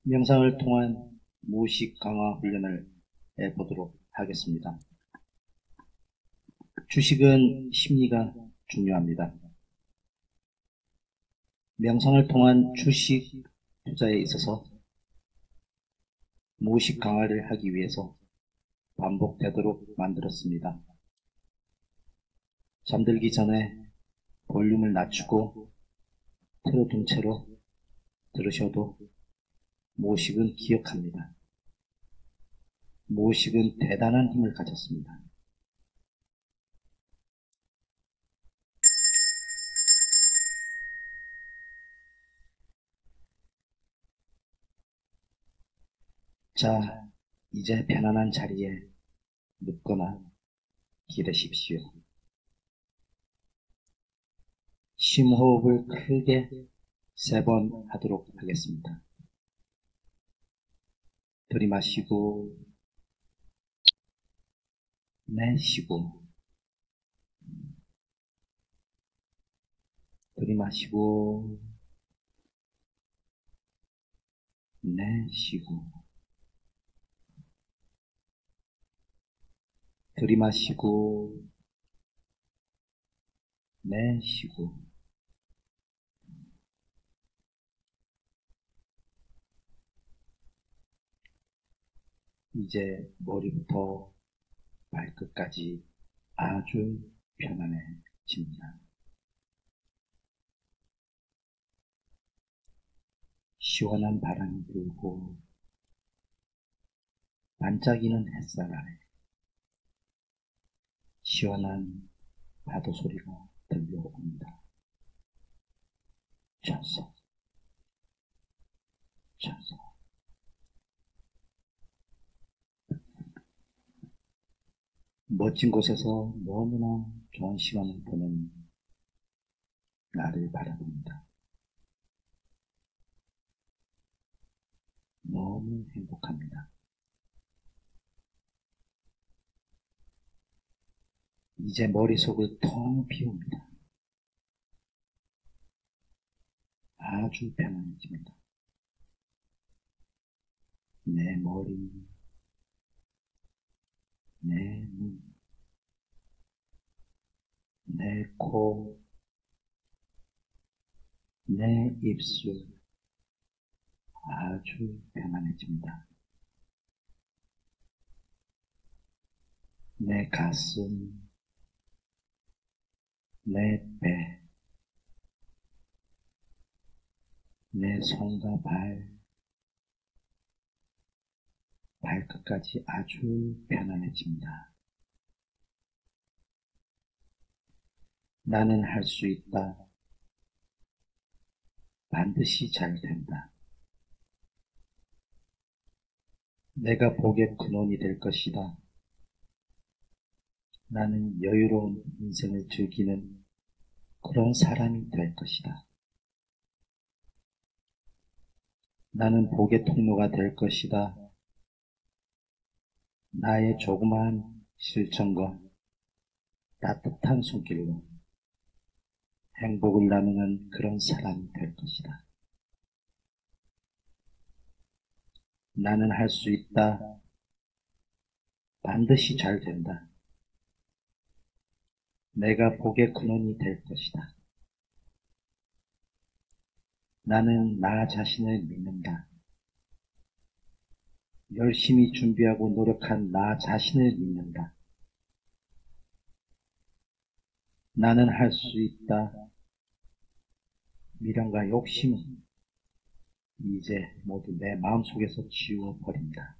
명상을 통한 무의식 강화 훈련을 해보도록 하겠습니다. 주식은 심리가 중요합니다. 명상을 통한 주식 투자에 있어서 무의식 강화를 하기 위해서 반복되도록 만들었습니다. 잠들기 전에 볼륨을 낮추고 틀어둔 채로 들으셔도 무의식은 기억합니다. 무의식은 대단한 힘을 가졌습니다. 자, 이제 편안한 자리에 눕거나 기대십시오. 심호흡을 크게 3번 하도록 하겠습니다. 들이마시고 내쉬고 들이마시고 내쉬고 들이마시고 내쉬고 이제 머리부터 발끝까지 아주 편안해집니다. 시원한 바람이 불고 반짝이는 햇살 아래 시원한 파도 소리가 들려옵니다. 쳤어. 멋진 곳에서 너무나 좋은 시간을 보낸 나를 바라봅니다. 너무 행복합니다. 이제 머릿속을 텅 비웁니다. 아주 편안해집니다. 내 머리, 내 눈, 내 코, 내 입술 아주 편안해집니다. 내 가슴, 내 배, 내 손과 발끝까지 아주 편안해집니다. 나는 할 수 있다. 반드시 잘 된다. 내가 복의 근원이 될 것이다. 나는 여유로운 인생을 즐기는 그런 사람이 될 것이다. 나는 복의 통로가 될 것이다. 나의 조그마한 실천과 따뜻한 손길로 행복을 나누는 그런 사람이 될 것이다. 나는 할 수 있다. 반드시 잘 된다. 내가 복의 근원이 될 것이다. 나는 나 자신을 믿는다. 열심히 준비하고 노력한 나 자신을 믿는다. 나는 할 수 있다. 미련과 욕심은 이제 모두 내 마음속에서 지워버린다.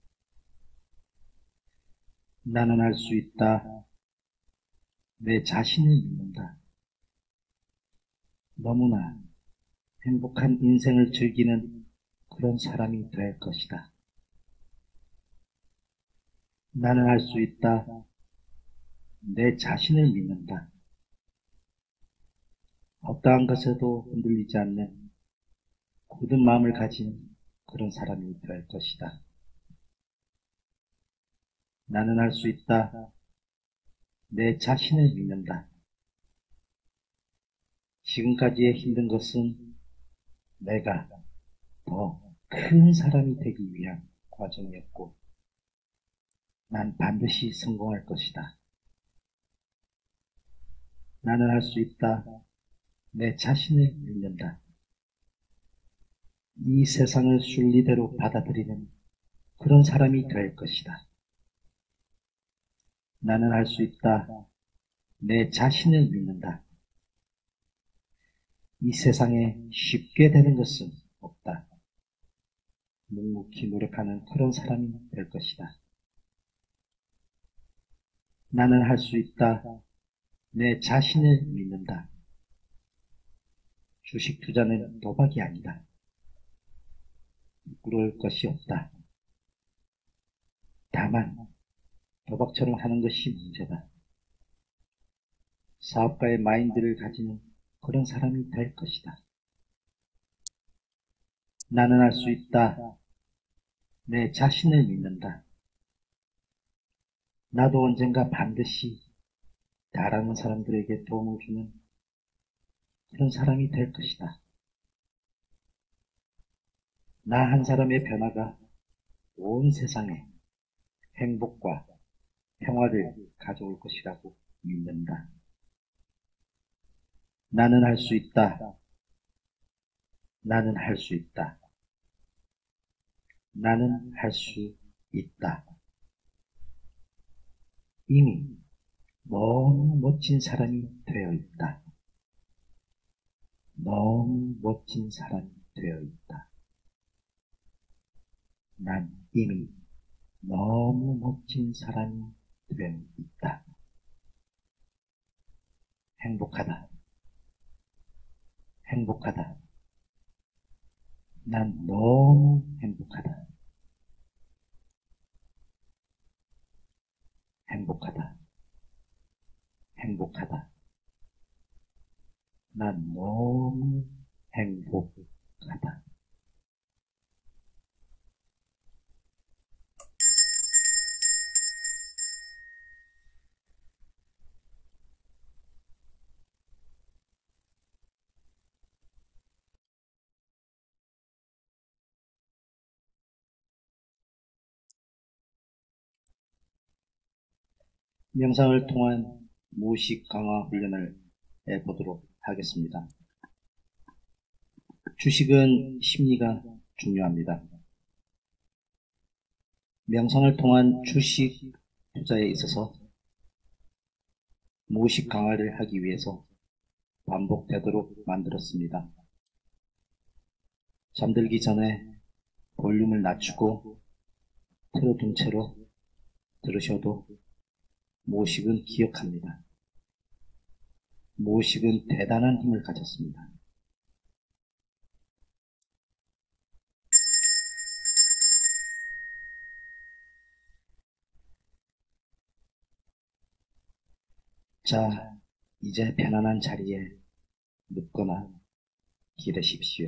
나는 할 수 있다. 내 자신을 믿는다. 너무나 행복한 인생을 즐기는 그런 사람이 될 것이다. 나는 할 수 있다. 내 자신을 믿는다. 어떠한 것에도 흔들리지 않는 굳은 마음을 가진 그런 사람이 될 것이다. 나는 할 수 있다. 내 자신을 믿는다. 지금까지의 힘든 것은 내가 더 큰 사람이 되기 위한 과정이었고, 난 반드시 성공할 것이다. 나는 할 수 있다. 내 자신을 믿는다. 이 세상을 순리대로 받아들이는 그런 사람이 될 것이다. 나는 할 수 있다. 내 자신을 믿는다. 이 세상에 쉽게 되는 것은 없다. 묵묵히 노력하는 그런 사람이 될 것이다. 나는 할 수 있다. 내 자신을 믿는다. 주식 투자는 도박이 아니다. 부끄러울 것이 없다. 다만 도박처럼 하는 것이 문제다. 사업가의 마인드를 가지는 그런 사람이 될 것이다. 나는 할 수 있다. 내 자신을 믿는다. 나도 언젠가 반드시 다른 사람들에게 도움을 주는 그런 사람이 될 것이다. 나 한 사람의 변화가 온 세상에 행복과 평화를 가져올 것이라고 믿는다. 나는 할 수 있다. 나는 할 수 있다. 나는 할 수 있다. 이미 너무 멋진 사람이 되어 있다. 너무 멋진 사람이 되어 있다. 난 이미 너무 멋진 사람이 되어 있다. 행복하다. 행복하다. 난 너무 행복하다. 행복하다. 행복하다. 난 너무 행복하다. 명상을 통한 무의식 강화 훈련을 해보도록 하겠습니다. 주식은 심리가 중요합니다. 명상을 통한 주식 투자에 있어서 무의식 강화를 하기 위해서 반복되도록 만들었습니다. 잠들기 전에 볼륨을 낮추고 틀어둔 채로 들으셔도 무의식은 기억합니다. 무의식은 대단한 힘을 가졌습니다. 자, 이제 편안한 자리에 눕거나 기대십시오.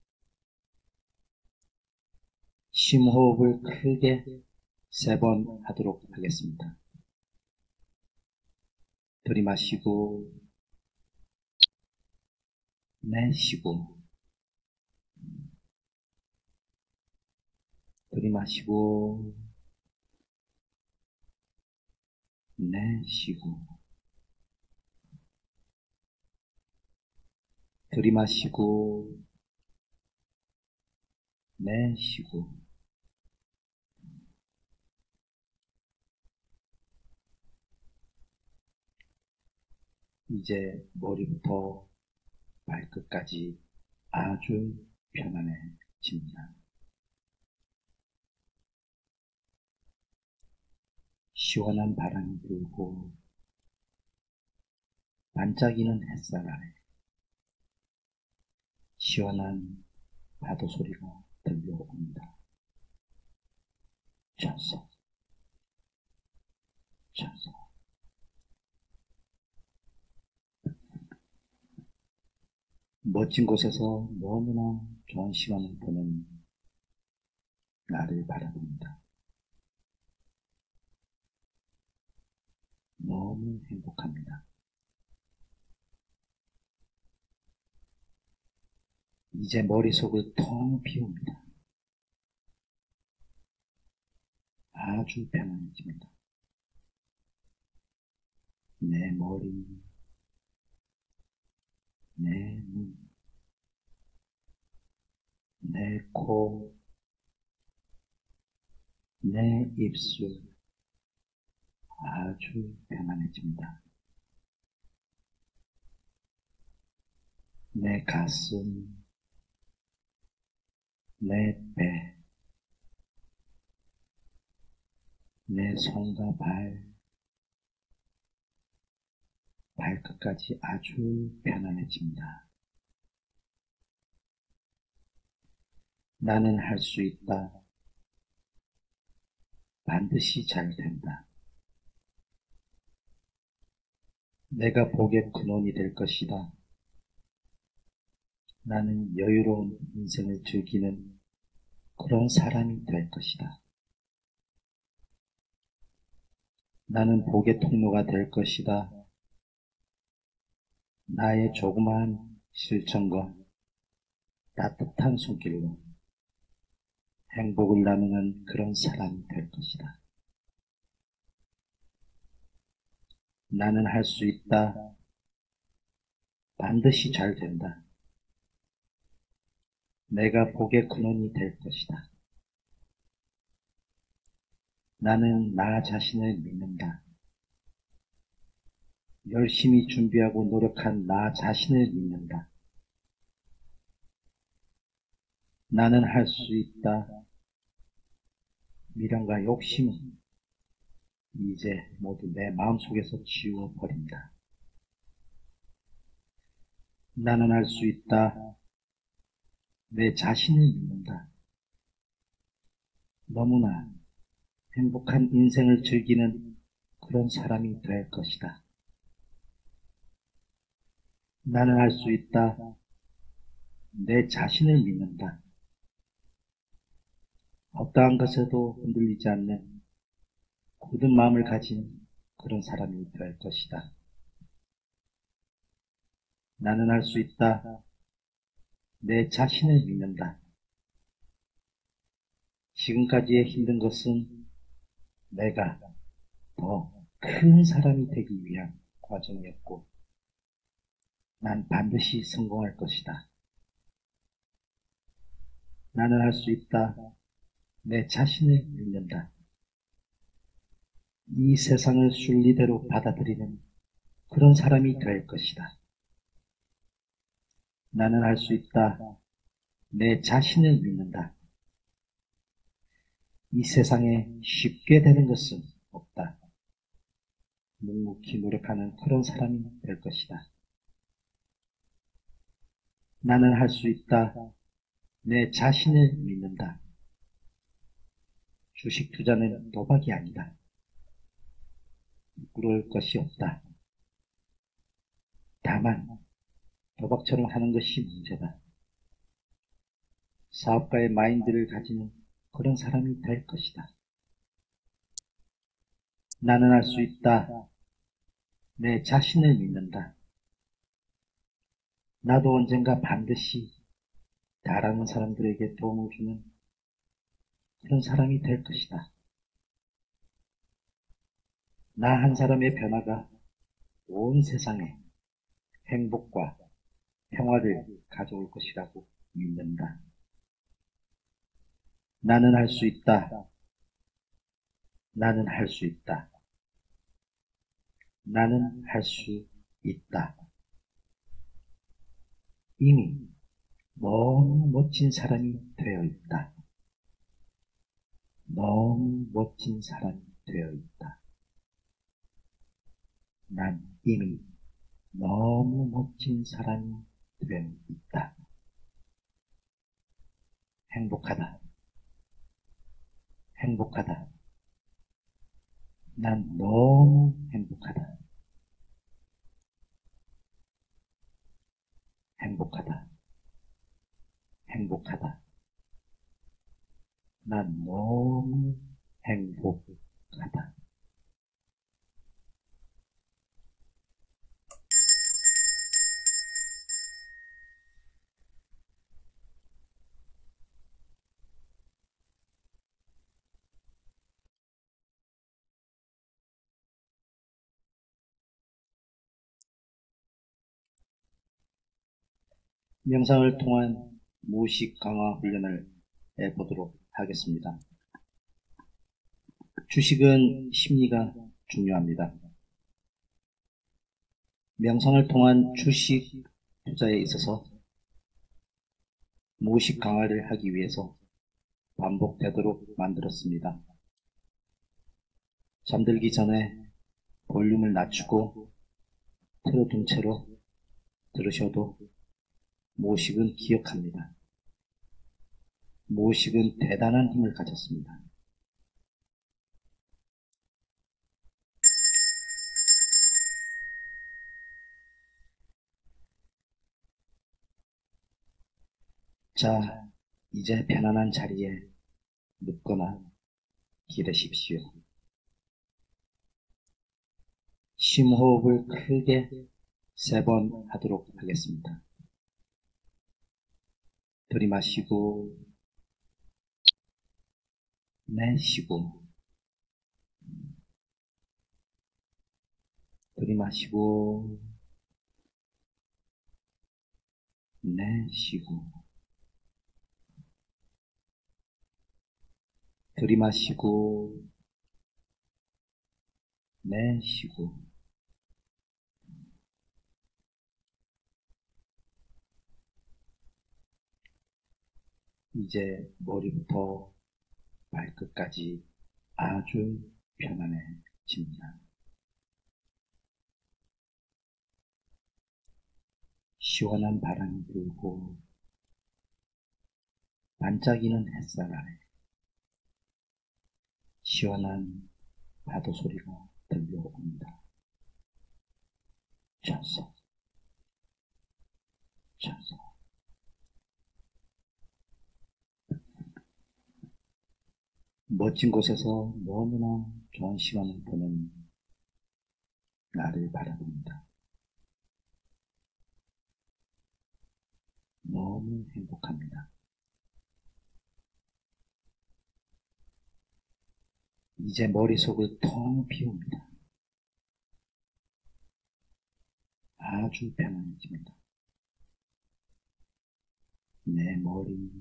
심호흡을 크게 3번 하도록 하겠습니다. 들이마시고 내쉬고 들이마시고 내쉬고 들이마시고 내쉬고 이제 머리부터 발끝까지 아주 편안해집니다. 시원한 바람이 불고 반짝이는 햇살 아래 시원한 파도 소리가 들려옵니다. 쳤어. 쳤어. 멋진 곳에서 너무나 좋은 시간을 보낸 나를 바라봅니다. 너무 행복합니다. 이제 머릿속을 텅 비웁니다. 아주 편안해집니다. 내 머리, 내 눈, 내 코, 내 입술 아주 편안해집니다. 내 가슴, 내 배, 내 손과 발끝까지 아주 편안해집니다. 나는 할 수 있다. 반드시 잘 된다. 내가 복의 근원이 될 것이다. 나는 여유로운 인생을 즐기는 그런 사람이 될 것이다. 나는 복의 통로가 될 것이다. 나의 조그마한 실천과 따뜻한 손길로 행복을 나누는 그런 사람이 될 것이다. 나는 할 수 있다. 반드시 잘 된다. 내가 복의 근원이 될 것이다. 나는 나 자신을 믿는다. 열심히 준비하고 노력한 나 자신을 믿는다. 나는 할 수 있다. 미련과 욕심은 이제 모두 내 마음속에서 지워버린다. 나는 할 수 있다. 내 자신을 믿는다. 너무나 행복한 인생을 즐기는 그런 사람이 될 것이다. 나는 할 수 있다. 내 자신을 믿는다. 어떠한 것에도 흔들리지 않는 굳은 마음을 가진 그런 사람이 될 것이다. 나는 할 수 있다. 내 자신을 믿는다. 지금까지의 힘든 것은 내가 더 큰 사람이 되기 위한 과정이었고, 난 반드시 성공할 것이다. 나는 할 수 있다. 내 자신을 믿는다. 이 세상을 순리대로 받아들이는 그런 사람이 될 것이다. 나는 할 수 있다. 내 자신을 믿는다. 이 세상에 쉽게 되는 것은 없다. 묵묵히 노력하는 그런 사람이 될 것이다. 나는 할 수 있다. 내 자신을 믿는다. 주식 투자는 도박이 아니다. 부끄러울 것이 없다. 다만 도박처럼 하는 것이 문제다. 사업가의 마인드를 가지는 그런 사람이 될 것이다. 나는 할 수 있다. 내 자신을 믿는다. 나도 언젠가 반드시 다른 사람들에게 도움을 주는 그런 사람이 될 것이다. 나 한 사람의 변화가 온 세상에 행복과 평화를 가져올 것이라고 믿는다. 나는 할 수 있다. 나는 할 수 있다. 나는 할 수 있다. 이미 너무 멋진 사람이 되어 있다. 너무 멋진 사람이 되어 있다. 난 이미 너무 멋진 사람이 되어 있다. 행복하다. 행복하다. 난 너무 행복하다. 행복하다. 행복하다. 난 너무 행복하다. 명상을 통한 무의식 강화 훈련을 해보도록 하겠습니다. 주식은 심리가 중요합니다. 명상을 통한 주식 투자에 있어서 무의식 강화를 하기 위해서 반복되도록 만들었습니다. 잠들기 전에 볼륨을 낮추고 틀어둔 채로 들으셔도 무의식은 기억합니다. 무의식은 대단한 힘을 가졌습니다. 자, 이제 편안한 자리에 눕거나 기대십시오. 심호흡을 크게 3번 하도록 하겠습니다. 들이마시고 내쉬고 들이마시고 내쉬고 들이마시고 내쉬고 이제 머리부터 발끝까지 아주 편안해집니다. 시원한 바람이 불고 반짝이는 햇살 아래 시원한 파도 소리가 들려옵니다. 쳤어. 멋진 곳에서 너무나 좋은 시간을 보낸 나를 바라봅니다. 너무 행복합니다. 이제 머릿속을 텅 비웁니다. 아주 편안해집니다. 내 머리,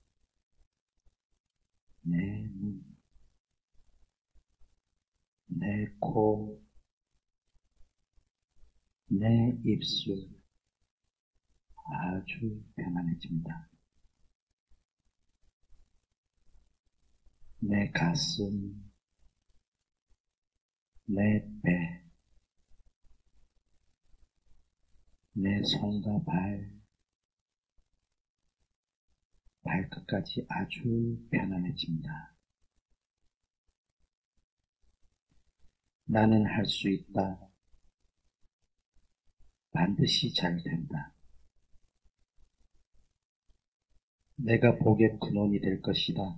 내 눈, 내 코, 내 입술 아주 편안해집니다. 내 가슴, 내 배, 내 손과 발끝까지 아주 편안해집니다. 나는 할 수 있다. 반드시 잘 된다. 내가 복의 근원이 될 것이다.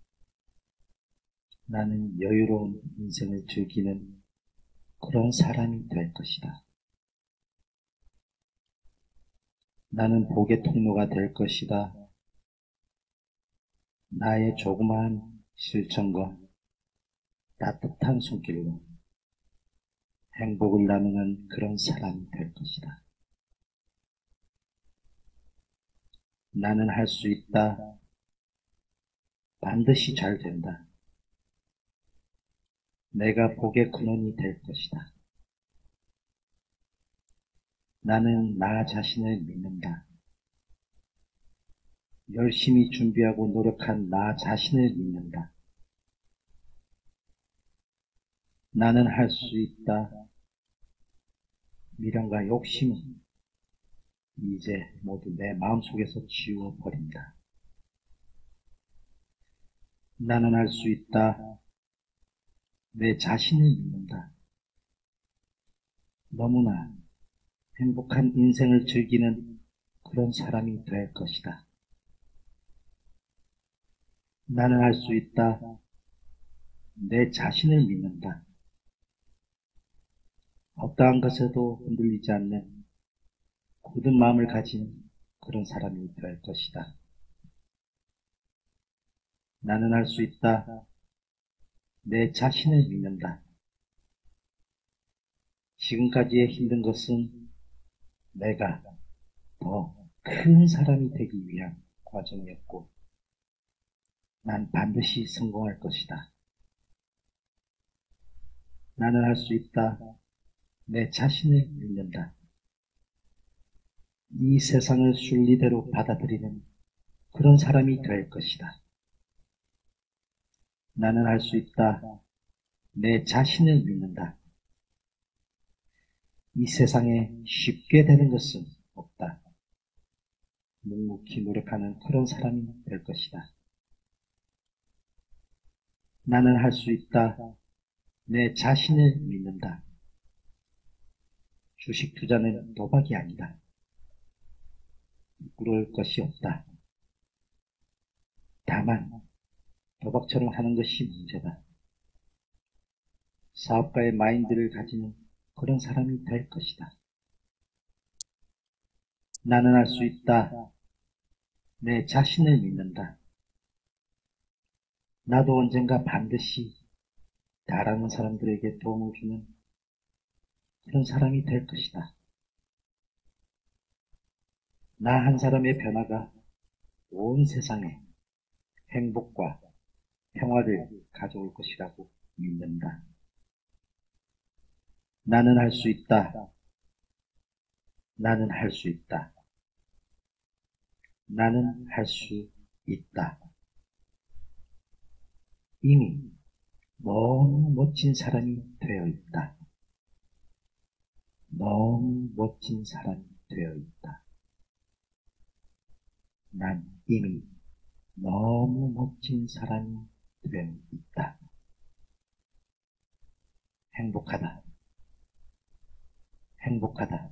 나는 여유로운 인생을 즐기는 그런 사람이 될 것이다. 나는 복의 통로가 될 것이다. 나의 조그마한 실천과 따뜻한 손길로 행복을 나누는 그런 사람이 될 것이다. 나는 할 수 있다. 반드시 잘 된다. 내가 복의 근원이 될 것이다. 나는 나 자신을 믿는다. 열심히 준비하고 노력한 나 자신을 믿는다. 나는 할 수 있다. 미련과 욕심은 이제 모두 내 마음속에서 지워버린다. 나는 할 수 있다. 내 자신을 믿는다. 너무나 행복한 인생을 즐기는 그런 사람이 될 것이다. 나는 할 수 있다. 내 자신을 믿는다. 어떠한 것에도 흔들리지 않는 굳은 마음을 가진 그런 사람이 될 것이다. 나는 할 수 있다. 내 자신을 믿는다. 지금까지의 힘든 것은 내가 더 큰 사람이 되기 위한 과정이었고, 난 반드시 성공할 것이다. 나는 할 수 있다. 내 자신을 믿는다. 이 세상을 순리대로 받아들이는 그런 사람이 될 것이다. 나는 할 수 있다. 내 자신을 믿는다. 이 세상에 쉽게 되는 것은 없다. 묵묵히 노력하는 그런 사람이 될 것이다. 나는 할 수 있다. 내 자신을 믿는다. 주식 투자는 도박이 아니다. 부끄러울 것이 없다. 다만 도박처럼 하는 것이 문제다. 사업가의 마인드를 가지는 그런 사람이 될 것이다. 나는 할 수 있다. 내 자신을 믿는다. 나도 언젠가 반드시 다른 사람들에게 도움을 주는 그런 사람이 될 것이다. 나 한 사람의 변화가 온 세상에 행복과 평화를 가져올 것이라고 믿는다. 나는 할 수 있다. 나는 할 수 있다. 나는 할 수 있다. 이미 너무 멋진 사람이 되어 있다. 너무 멋진 사람이 되어 있다. 난 이미 너무 멋진 사람이 되어 있다. 행복하다. 행복하다.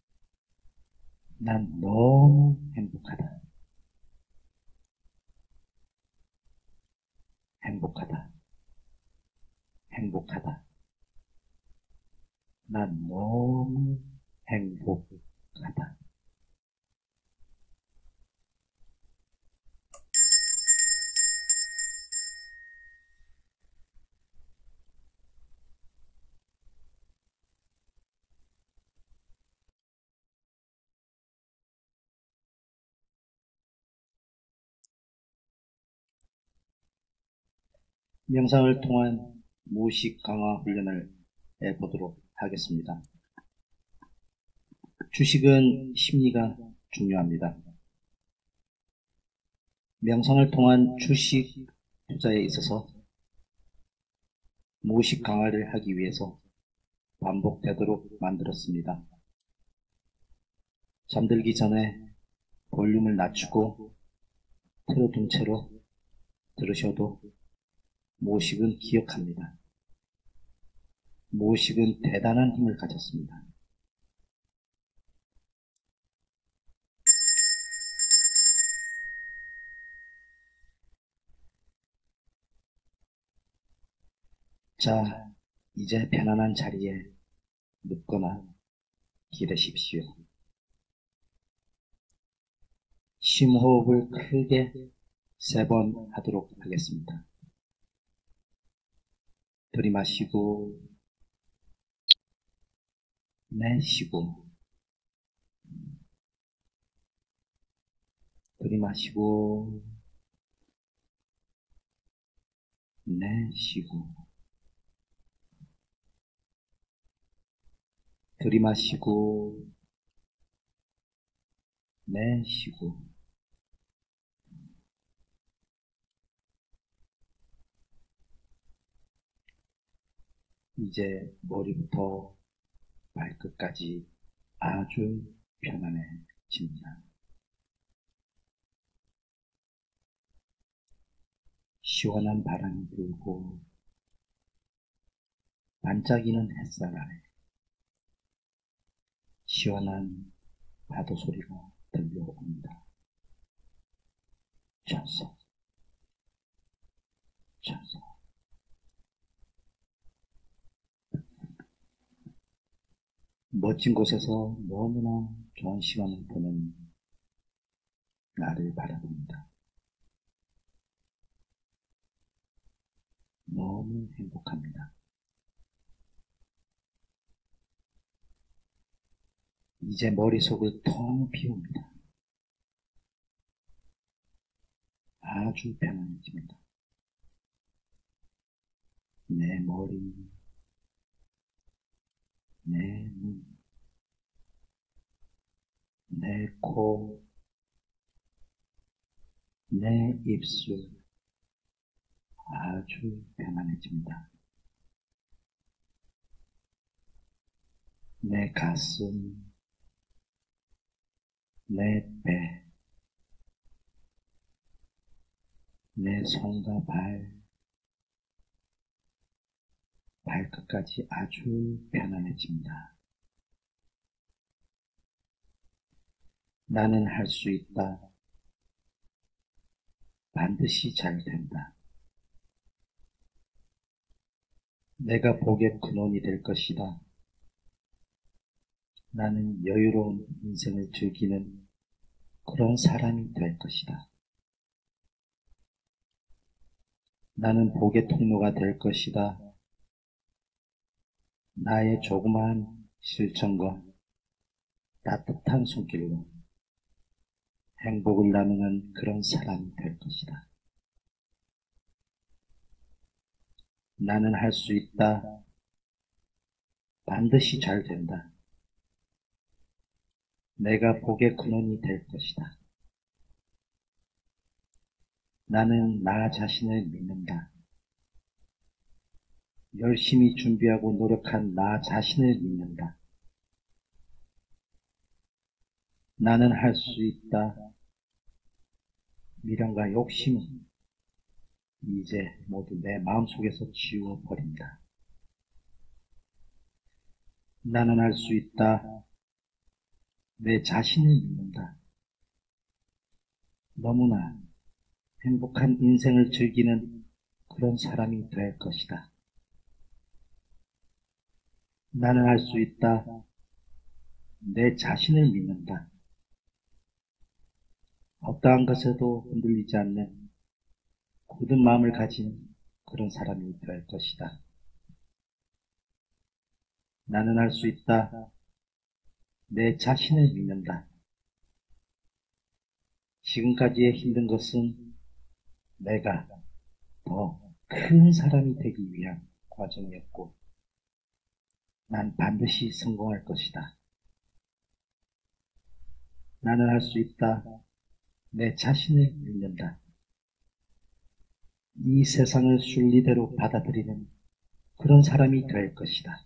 난 너무 행복하다. 행복하다. 행복하다. 난 너무 행복하다. 명상을 통한 무의식 강화 훈련을 해보도록 하겠습니다. 주식은 심리가 중요합니다. 명상을 통한 주식 투자에 있어서 무의식 강화를 하기 위해서 반복되도록 만들었습니다. 잠들기 전에 볼륨을 낮추고 틀어둔 채로 들으셔도 무의식은 기억합니다. 무의식은 대단한 힘을 가졌습니다. 자, 이제 편안한 자리에 눕거나 기대십시오. 심호흡을 크게 3번 하도록 하겠습니다. 들이마시고 내쉬고 들이마시고 내쉬고 들이마시고 내쉬고 이제 머리부터 발끝까지 아주 편안해집니다. 시원한 바람이 불고 반짝이는 햇살 아래 시원한 파도 소리가 들려옵니다. 쳤어. 쳤어. 멋진 곳에서 너무나 좋은 시간을 보낸 나를 바라봅니다. 너무 행복합니다. 이제 머릿속을 텅 비웁니다. 아주 편안해집니다. 내 머리, 내 눈, 내 코, 내 입술, 아주 편안해집니다. 내 가슴, 내 배, 내 손과 발끝까지 아주 편안해집니다. 나는 할 수 있다. 반드시 잘 된다. 내가 복의 근원이 될 것이다. 나는 여유로운 인생을 즐기는 그런 사람이 될 것이다. 나는 복의 통로가 될 것이다. 나의 조그마한 실천과 따뜻한 손길로 행복을 나누는 그런 사람이 될 것이다. 나는 할 수 있다. 반드시 잘 된다. 내가 복의 근원이 될 것이다. 나는 나 자신을 믿는다. 열심히 준비하고 노력한 나 자신을 믿는다. 나는 할 수 있다. 미련과 욕심은 이제 모두 내 마음속에서 지워버린다. 나는 할 수 있다. 내 자신을 믿는다. 너무나 행복한 인생을 즐기는 그런 사람이 될 것이다. 나는 할 수 있다. 내 자신을 믿는다. 어떠한 것에도 흔들리지 않는 굳은 마음을 가진 그런 사람이 될 것이다. 나는 할 수 있다. 내 자신을 믿는다. 지금까지의 힘든 것은 내가 더 큰 사람이 되기 위한 과정이었고, 난 반드시 성공할 것이다. 나는 할 수 있다. 내 자신을 믿는다. 이 세상을 순리대로 받아들이는 그런 사람이 될 것이다.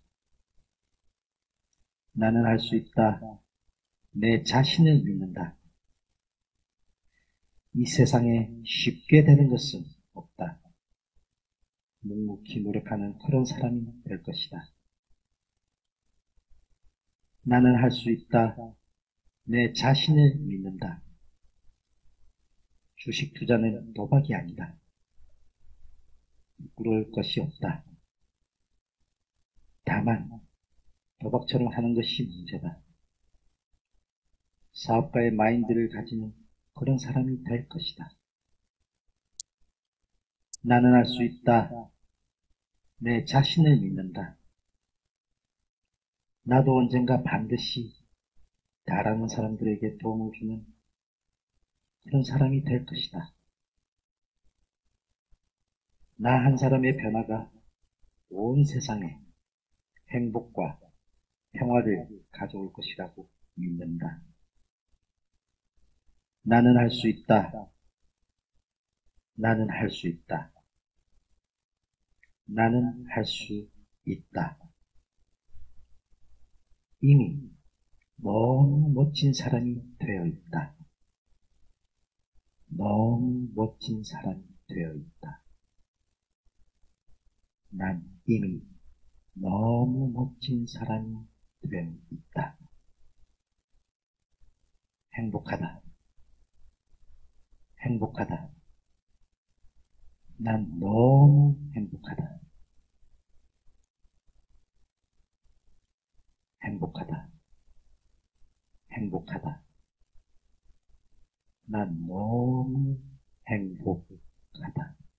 나는 할 수 있다. 내 자신을 믿는다. 이 세상에 쉽게 되는 것은 없다. 묵묵히 노력하는 그런 사람이 될 것이다. 나는 할 수 있다. 내 자신을 믿는다. 주식 투자는 도박이 아니다. 부끄러울 것이 없다. 다만 도박처럼 하는 것이 문제다. 사업가의 마인드를 가지는 그런 사람이 될 것이다. 나는 할 수 있다. 내 자신을 믿는다. 나도 언젠가 반드시 다른 사람들에게 도움을 주는 그런 사람이 될 것이다. 나 한 사람의 변화가 온 세상에 행복과 평화를 가져올 것이라고 믿는다. 나는 할 수 있다. 나는 할 수 있다. 나는 할 수 있다. 이미 너무 멋진 사람이 되어 있다. 너무 멋진 사람이 되어 있다. 난 이미 너무 멋진 사람이 되어 있다. 행복하다. 행복하다. 난 너무 행복하다. 행복하다. 행복하다. 난 너무 행복하다.